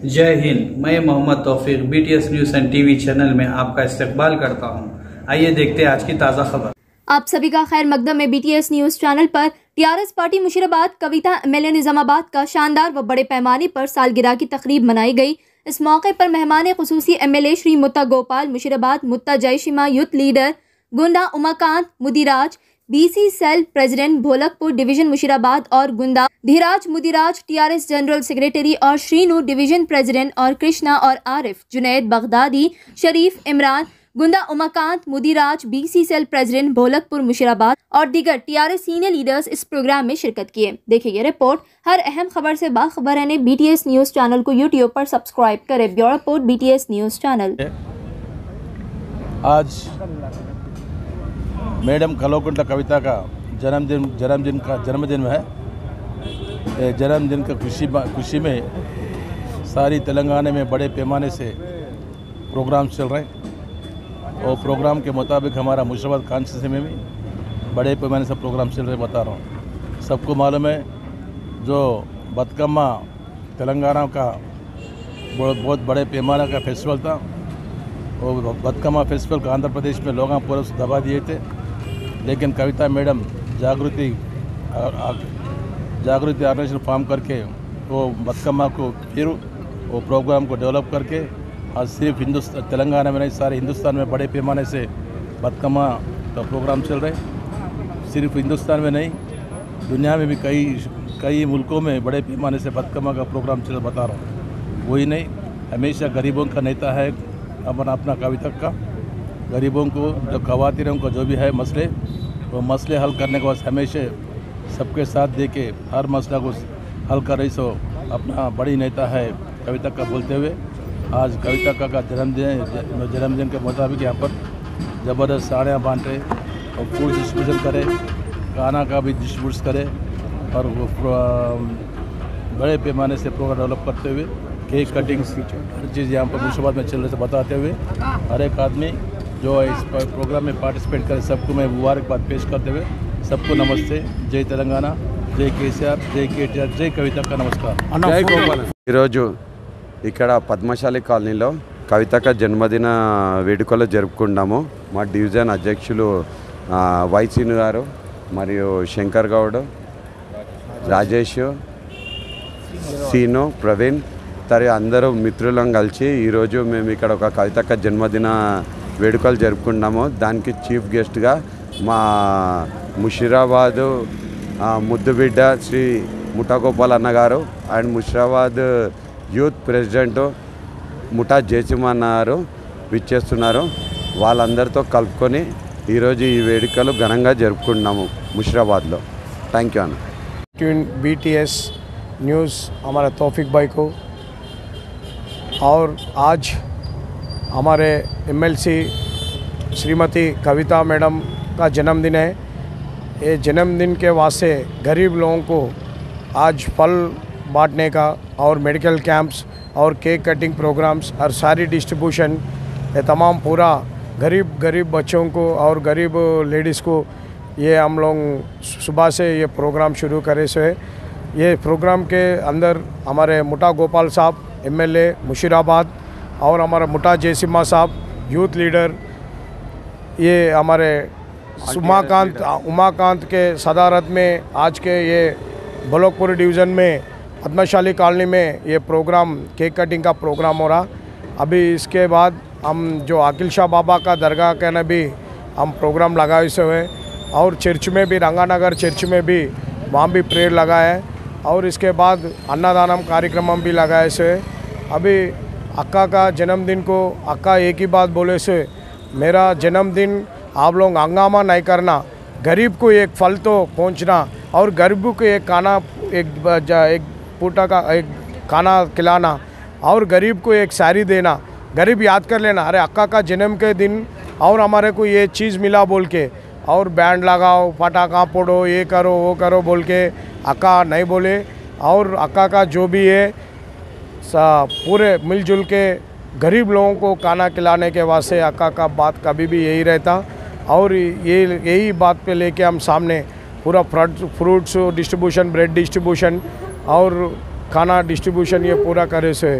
जय हिंद। मैं Mohammed Taufiq BTS news and TV channel में आपका इस्तकबाल करता हूं। आइए देखते हैं आज की ताज़ा खबर। आप सभी का खैर मकदम में BTS न्यूज़ चैनल पर TRS party Musheerabad Kavitha MLA Nizamabad का शानदार व बड़े पैमाने पर सालगिरह की तकरीब मनाई गई। इस मौके पर मेहमान खुसूसी MLA Shri Mutha Gopal Musheerabad, Mutha Jaisimha youth leader, Gunda Umakanth Mudiraj BC cell president Bholakpur division Musheerabad और Gunda Dheeraj Mudiraj TRS general secretary और श्रीनू डिवीजन प्रेसिडेंट और कृष्णा और Arif, Junaid Baghdadi, Sharif Imran, Gunda Umakanth Mudiraj BC cell president Bholakpur Musheerabad और दीगर TRS सीनियर लीडर्स इस प्रोग्राम में शिरकत किए। देखिए ये रिपोर्ट। हर अहम खबर से बाखबर रहने BTS न्यूज़ चैनल को YouTube पर सब्सक्राइब करें। Bureau report BTS news channel. आज मैडम कल्वकुंट्ला कविता का जन्मदिन है। जन्मदिन का खुशी में सारी तेलंगाना में बड़े पैमाने से प्रोग्राम चल रहे हैं और प्रोग्राम के मुताबिक हमारा मुशीराबाद कॉन्स्टिट्यूंसी में भी बड़े पैमाने से प्रोग्राम चल रहे बता रहा हूँ। सबको मालूम है जो बतकम्मा तेलंगाना का बहुत बड़े पैमाने का फेस्टिवल था और बतकम्मा फेस्टिवल को आंध्र प्रदेश में लोग पूरा दबा दिए थे, लेकिन Kavitha madam Jagruthi organisation form करके वो बतकम्मा को फिर वो प्रोग्राम को डेवलप करके आज सिर्फ तेलंगाना में नहीं सारे हिंदुस्तान में बड़े पैमाने से बतकम्मा का प्रोग्राम चल रहे। सिर्फ हिंदुस्तान में नहीं, दुनिया में भी कई मुल्कों में बड़े पैमाने से बतकम्मा का प्रोग्राम चल बता रहा हूँ। वही नहीं, हमेशा गरीबों का नेता है अपना कविता का। गरीबों को जो ख़वातीनों को जो भी है मसले, वो मसले हल करने के बाद हमेशा सबके साथ दे के हर मसला को हल कर रही सो अपना बड़ी नेता है कविता का। बोलते हुए आज कविता का जन्मदिन के मुताबिक यहाँ पर ज़बरदस्त साड़ियाँ बांटे और फूड डिस्ट्रीब्यूशन करे, खाना का भी डिस्ट्रीब्यूट करे और वो बड़े पैमाने से प्रोग्राम डेवलप करते हुए केक कटिंग हर चीज़ यहाँ पर मुशीराबाद में चल रहे से बताते हुए हर एक आदमी जो इस प्रोग्राम में पार्टिसिपेट करे सबको मैं मुबारकबाद पेश करते हुए सबको नमस्ते। जय तेलंगाना, जय KCR, जय KTR, जय कविता का नमस्कार। जय गोपाल। ఈరోజు ఇక్కడ పద్మశాలి కాలనీలో కవితక జన్మదిన వేడుకలు జరుపుకున్నాము। మా డివిజన్ అధ్యక్షులు వైసీను గారు మరియు శంకర్ గౌడ్, రాజేష్, సీను, ప్రవీణ్ తరి అందరూ మిత్రులం కలిసి ఈరోజు మేము ఇక్కడ ఒక కవితక జన్మదిన వేడుకలు జరుపుకున్నాము। దానికి చీఫ్ గెస్ట్గా మా ముషీరాబాద్ ముద్దుబిడ్డ శ్రీ ముఠా గోపాల్ అన్నగారు అండ్ ముషీరాబాద్ యూత్ ప్రెసిడెంట్ ముఠా జయసింహ అన్నగారు విచ్చేస్తున్నారు। వాళ్ళందరితో కలుపుకొని ఈరోజు ఈ వేడుకలు ఘనంగా జరుపుకుంటున్నాము ముషీరాబాద్లో। థ్యాంక్ యూ అన్న। BTS न्यूज़ हमारे तौफीक भाई को और आज हमारे MLC श्रीमती कविता मैडम का जन्मदिन है। ये जन्मदिन के वास्ते गरीब लोगों को आज फल बांटने का और मेडिकल कैंप्स और केक कटिंग प्रोग्राम्स और सारी डिस्ट्रीब्यूशन ये तमाम पूरा गरीब बच्चों को और गरीब लेडीज़ को ये हम लोग सुबह से ये प्रोग्राम शुरू करे से ये प्रोग्राम के अंदर हमारे मुठा गोपाल साहब MLA मुशीराबाद और हमारा मुठा जयसिम्हा साहब यूथ लीडर, ये हमारे उमाकांत के सदारत में आज के ये भोलकपुर डिवीज़न में पद्मशाली कॉलोनी में ये प्रोग्राम केक कटिंग का प्रोग्राम हो रहा। अभी इसके बाद हम जो आकिल शाह बाबा का दरगाह के न भी हम प्रोग्राम लगाए हुए और चर्च में भी रंगानगर चर्च में भी वहाँ भी प्रेयर लगाए है और इसके बाद अन्नदानम कार्यक्रम भी लगाए से। अभी अक्का का जन्मदिन को अक्का एक ही बात बोले से, मेरा जन्मदिन आप लोग हंगामा नहीं करना, गरीब को एक फल तो पहुंचना और गरीब को एक खाना एक पूटा का एक खाना खिलाना और गरीब को एक साड़ी देना। गरीब याद कर लेना अरे अक्का का जन्म के दिन और हमारे को ये चीज़ मिला बोल के और बैंड लगाओ, पटाखा फोड़ो, ये करो वो करो बोल के अक्का नहीं बोले। और अक्का का जो भी है पूरे मिलजुल के गरीब लोगों को खाना खिलाने के वास्ते अक्का का बात कभी भी यही रहता और यही बात पे लेके हम सामने पूरा फ्रूट्स डिस्ट्रीब्यूशन, ब्रेड डिस्ट्रीब्यूशन और खाना डिस्ट्रीब्यूशन ये पूरा करे से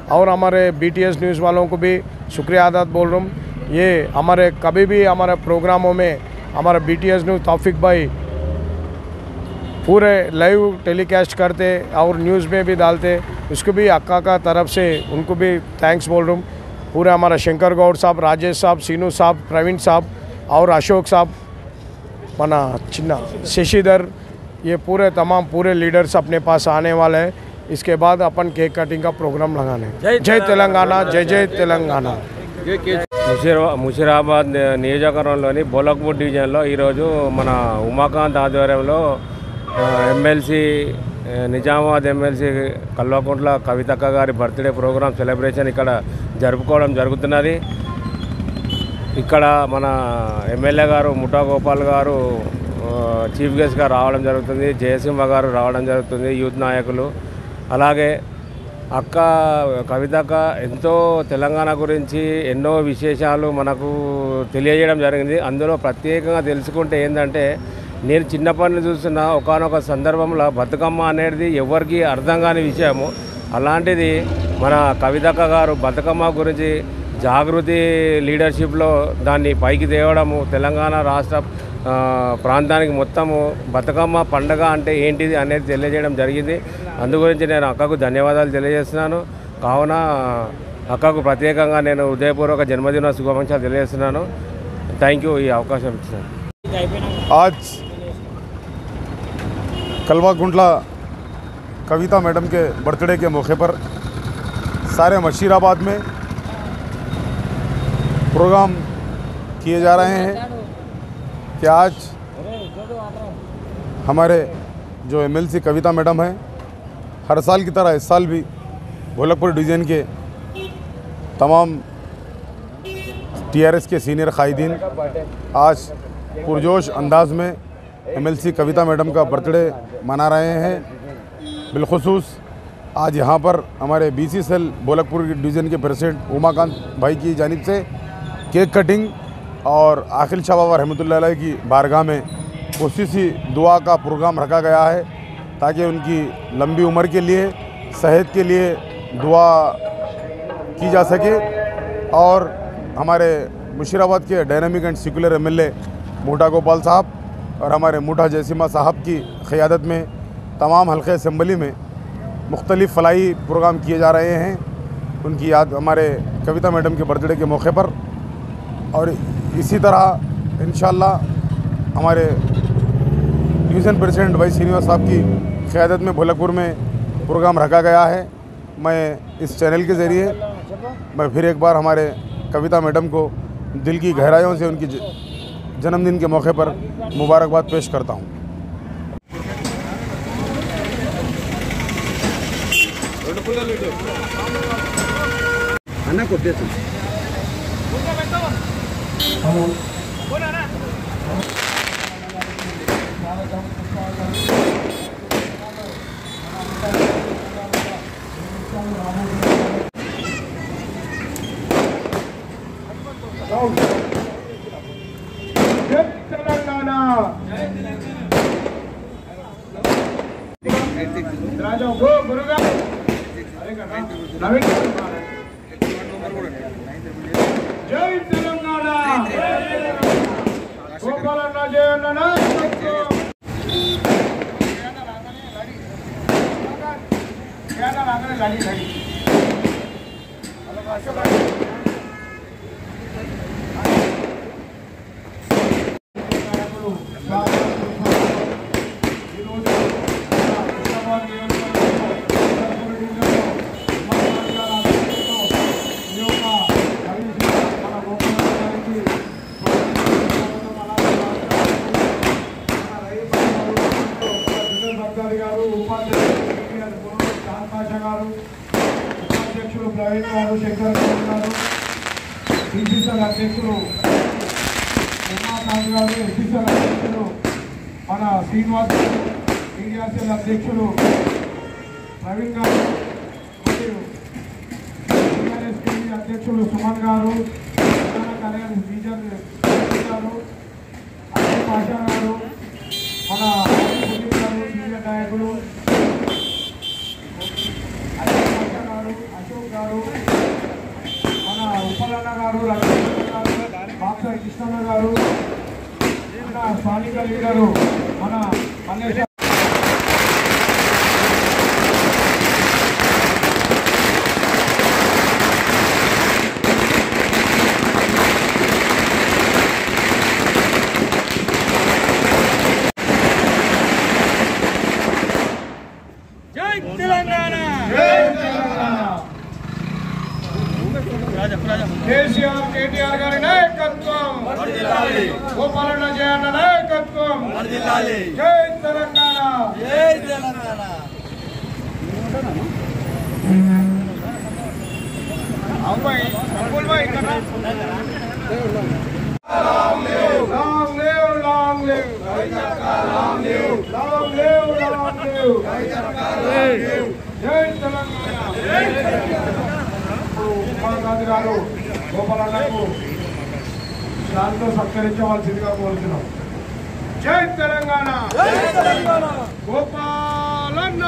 और हमारे BTS न्यूज़ वालों को भी शुक्रिया अदा बोल रहा हूँ। ये हमारे कभी भी हमारे प्रोग्रामों में हमारा BTS न्यूज़ तौफीक भाई पूरे लाइव टेलीकास्ट करते और न्यूज़ में भी डालते, उसको भी अक्का का तरफ से उनको भी थैंक्स बोल रहा हूँ। पूरे हमारा शंकर गौड़ साहब, राजेश साहब, सीनू साहब, प्रवीण साहब और अशोक साहब, मना चिन्ना शशिधर, ये पूरे तमाम पूरे लीडर्स अपने पास आने वाले हैं। इसके बाद अपन केक कटिंग का प्रोग्राम लगाने। जय तेलंगाना, जय जय तेलंगाना। ముషీరాబాద్ నియోజకవర్గంలోని బోలక్పూర్ డివిజన్లో ఈరోజు మన ఉమాకాంత్ ఆధ్వర్యంలో ఎమ్మెల్సీ నిజామాబాద్ ఎమ్మెల్సీ కల్వకుంట్ల కవితక్క గారి బర్త్డే ప్రోగ్రామ్ సెలబ్రేషన్ ఇక్కడ జరుపుకోవడం జరుగుతున్నది। ఇక్కడ మన ఎమ్మెల్యే గారు ముఠా గోపాల్ గారు చీఫ్ గెస్ట్గా రావడం జరుగుతుంది, జయసింహ గారు రావడం జరుగుతుంది, యూత్ నాయకులు, అలాగే అక్క కవితక్క ఎంతో తెలంగాణ గురించి ఎన్నో విశేషాలు మనకు తెలియజేయడం జరిగింది। అందులో ప్రత్యేకంగా తెలుసుకుంటే ఏంటంటే, నేను చిన్నప్పటి నుంచి చూస్తున్న ఒకానొక సందర్భంలో బతుకమ్మ అనేది ఎవరికి అర్థం కాని విషయము, అలాంటిది మన కవితక్క గారు బతుకమ్మ గురించి జాగృతి లీడర్షిప్లో దాన్ని పైకి తేవడము, తెలంగాణ రాష్ట్ర ప్రాంతానికి మొత్తము బతుకమ్మ పండుగ అంటే ఏంటిది అనేది తెలియజేయడం జరిగింది। అందు గురించి నేను అక్కకు ధన్యవాదాలు తెలియజేస్తున్నాను। కావున అక్కకు ప్రత్యేకంగా నేను హృదయపూర్వక జన్మదిన శుభాకాంక్షలు తెలియజేస్తున్నాను। థ్యాంక్ యూ ఈ అవకాశం ఇచ్చినాను। आज कलवाकुंटला कविता मैडम के बर्थडे के मौके पर सारे मुशीराबाद में प्रोग्राम किए जा रहे हैं कि आज हमारे जो MLC कविता मैडम हैं, हर साल की तरह इस साल भी भोलकपुर डिवीज़न के तमाम TRS के सीनियर कायदीन आज पुरजोश अंदाज में MLC कविता मैडम का बर्थडे मना रहे हैं। बिलखुसूस आज यहाँ पर हमारे BC सेल भोलकपुर डिवीज़न के प्रेसिडेंट उमाकांत भाई की जानिब से केक कटिंग और आखिल शाह बाबा रहमतुल्लाह अलैह की बारगाह में खुसूसी दुआ का प्रोग्राम रखा गया है, ताकि उनकी लंबी उम्र के लिए, सेहत के लिए दुआ की जा सके। और हमारे मुशीराबाद के डायनामिक एंड सेकुलर MLA मुठा गोपाल साहब और हमारे मुठा जयसिम्हा साहब की क़ियादत में तमाम हल्के असम्बली में मुख्तलिफ़ फलाही प्रोग्राम किए जा रहे हैं उनकी याद हमारे कविता मैडम के बर्थडे के मौके पर। और इसी तरह इंशाअल्लाह हमारे डिवीज़न प्रेसिडेंट भाई श्रीनिवास साहब की क़ियादत में भोलकपुर में प्रोग्राम रखा गया है। मैं इस चैनल के ज़रिए मैं फिर एक बार हमारे कविता मैडम को दिल की गहराइयों से उनकी जन्मदिन के मौके पर मुबारकबाद पेश करता हूँ। जय तेलंगाना, गोपालन्ना जय अन्ना అధ్యక్షులు ప్రవీణ్ గారు, శంకర్ గారు, BCCL అధ్యక్షులు ఉమాకాంత్ గారు, SCCL అధ్యక్షులు మన శ్రీనివాస్, TRS అధ్యక్షులు ప్రవీణ్ గారు, మరియు TRS అధ్యక్షులు సుమన్ గారు, ప్రధాన కార్యదర్శి బీజర్ గారు, అజయ్ పాషా గారు, మన సీనియర్ నాయకులు అశోక్ గారు, కృష్ణన్న గారు, మన స్థానిక లీడరు మన మల్లేశ్వర కేసీఆర్ కేటీఆర్ గారి నాయకత్వం, గోపాలన్న జయన్న నాయకత్వం, జై తెలంగాణ, జై తెలంగాణ. అబ్బాయి అబ్బుల్ భాయ్ ఇక్కడ long live long live long live long live long live long live జై తెలంగాణ, జై తెలంగాణ. ఉమాకాంత్ గారు గోపాలన్నకు దాంతో సత్కరించవలసిందిగా కోరుతున్నాం. జై తెలంగాణ, గోపాలన్న,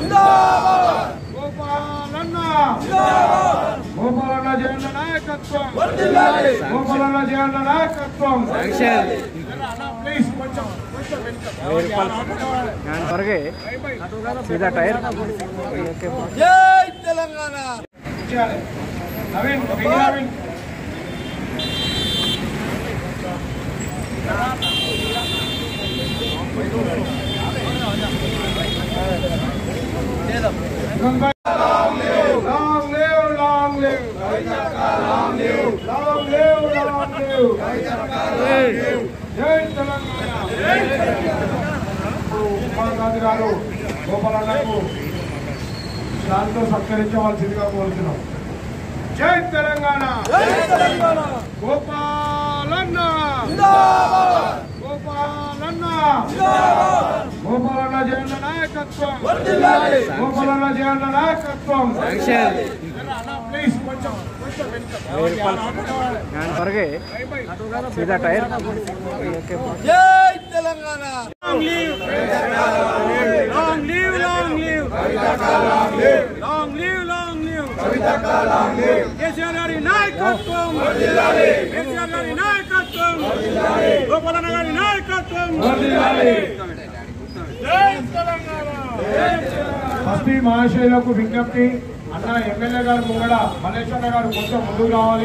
గోపాలన్న, గోపాలన్న జయన్న నాయకత్వం, గోపాలన్న జయన్న నాయకత్వం. ప్లీజ్ కొంచెం జై తెలంగాణ. నవీన్ నవీన్ ఉమాకాంత్ గారు గోపాలన్నకు దాంతో సత్కరించవలసిందిగా కోరుతున్నాం. జై తెలంగాణ, గోపాలన్న, గోపాలన్న, గోపాలన్న జయన్న నాయకత్వం, గోపాలన్న జయన్న నాయకత్వం. ప్లీజ్ కొంచెం జై Telangana, long live long live long live long live KCR గారి నాయకత్వం, కేసీఆర్ గారి నాయకత్వం, గోపాలన్న గారి నాయకత్వం. ఎస్పీ మహాశయులకు విజ్ఞప్తి, అన్న ఎమ్మెల్యే గారు ముంగడ మల్లేశ్వర గారు కొంచెం ముందుకు రావాలి.